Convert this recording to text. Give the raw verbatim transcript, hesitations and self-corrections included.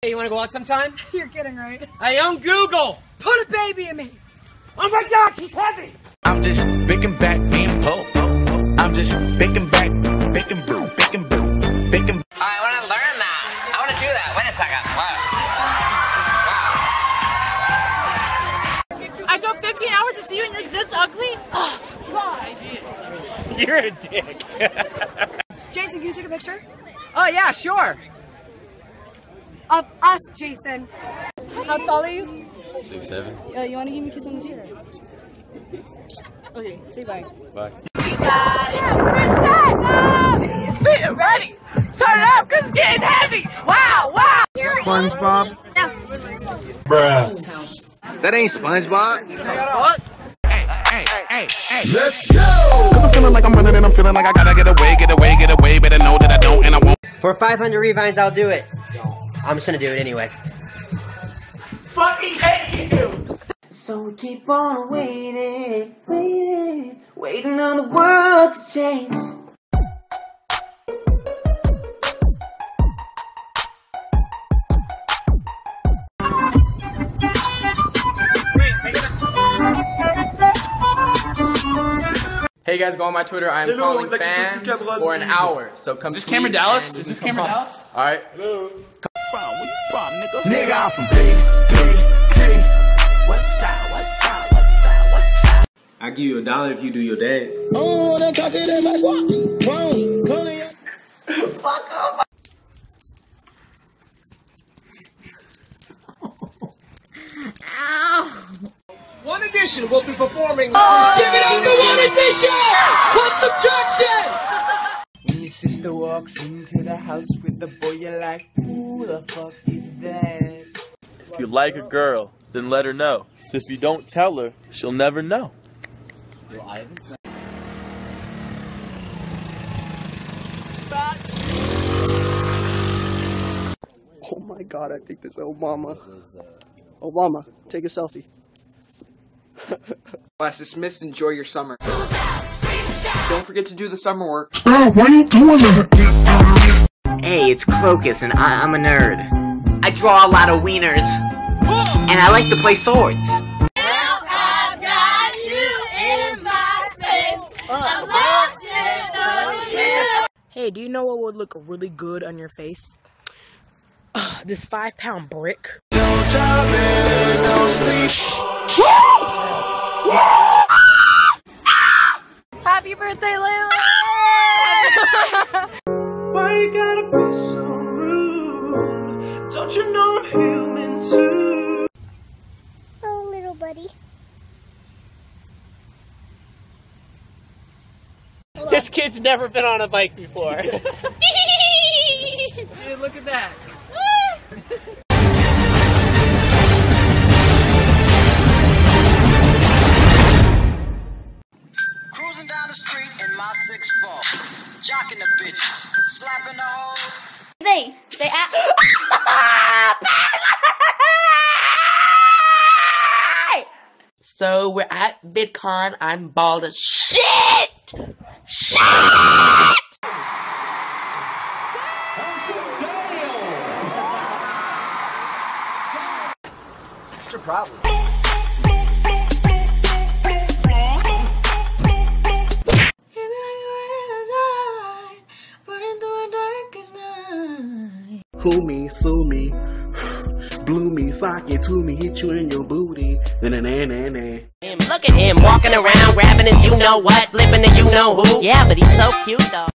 Hey, you wanna go out sometime? You're kidding, right? I own Google! Put a baby in me! Oh my god, she's heavy! I'm just baking back, being po. I'm just baking back, baking brew, baking brew, baking. I want to learn that. I want to do that. Wait a second. Wow. I drove fifteen hours to see you and you're this ugly? Oh, God. You're a dick. Jason, can you take a picture? Oh yeah, sure. Of us, Jason. How tall are you? Six, seven. Uh, you want to give me a kiss on the cheek? Okay, say bye. Bye. Sit ready. Turn it up because it's getting heavy. Wow, wow. SpongeBob. No. Bruh. That ain't SpongeBob. What? Hey, hey, hey, hey. Let's go! Cause I'm feeling like I'm running and I'm feeling like I gotta get away, get away, get away, but I know that I don't and I won't. For five hundred revines, I'll do it. I'm just gonna do it anyway. Fucking hate you. So we keep on waiting, waiting, waiting on the world to change. Hey guys, go on my Twitter. I'm Hello, calling like fans to- to- to- for an hour. So come. Is this Cameron Dallas? Is this Cameron Dallas? All right. Where you from, nigga? Nigga, I'm from P, P, T. What's up, what's up, what's up, what's up? I give you a dollar if you do your dance. Oh, that cock it in my guap. Fuck off. Ow! One Edition will be performing. Give it up for One Edition! Put subtraction! When your sister walks into the house with the boy, you're like, who the fuck is that? If you like a girl, then let her know. So if you don't tell her, she'll never know. Oh my god, I think this is Obama. Obama, take a selfie. Class dismissed. Enjoy your summer. Don't forget to do the summer work. Bro, why you doing that? Hey, it's Crocus, and I I'm a nerd. I draw a lot of wieners, and I like to play swords. Now I've got you in my space. I'm watching over you. Hey, do you know what would look really good on your face? Uh, this five pound brick. Don't job in, don't sleep. Happy birthday, Layla! Why you gotta be so rude? Don't you know I'm human too? Oh, little buddy. This kid's never been on a bike before. Dude, look at that. Cruising down the street in my six four, jocking the bitches, slapping the hoes. They, they act. So we're at VidCon. I'm bald as shit! Shit! What's your problem? Fool me, sue me, blew me, sock it to me, hit you in your booty. Na na na na na. Look at him walking around, grabbing his you know what, flipping the you know who. Yeah, but he's so cute though.